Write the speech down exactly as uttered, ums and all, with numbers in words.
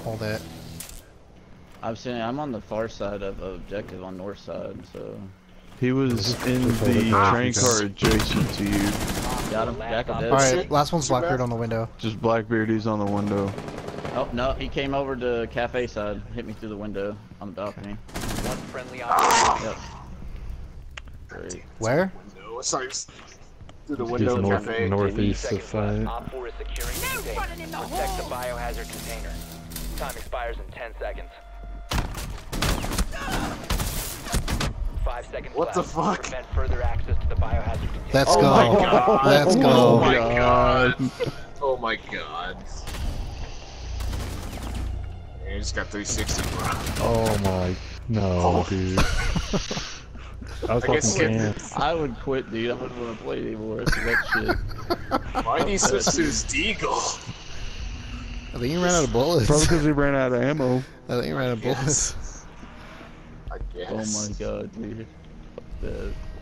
Hold it. I've seen it. I'm on the far side of objective on north side, so. He was in the train car adjacent to you. Got him. Jack of dead. Alright, last one's Blackbeard on the window. Just Blackbeard, he's on the window. Oh, no, he came over to cafe side. Hit me through the window on the balcony. One friendly operator. Yep. Great. Where? No, sorry. Through the window of the north, cafe. northeast of five. Op four is securing the container. Protect the biohazard container. Time expires in ten seconds. Five seconds What left. the fuck? Prevent further access to the biohazard container. Let's Oh go. my god. Let's go. Oh my god. Oh my god. Yeah, he just got three sixty, bro. Oh my, no, Oh. dude. I was I guess fucking get- pants. I would quit, dude. I wouldn't want to play anymore. It's that shit. Why did he switch to his Deagle? I think he ran out of bullets. Probably because he ran out of ammo. I think he ran out of bullets. I guess. Oh my god, dude. Fuck that.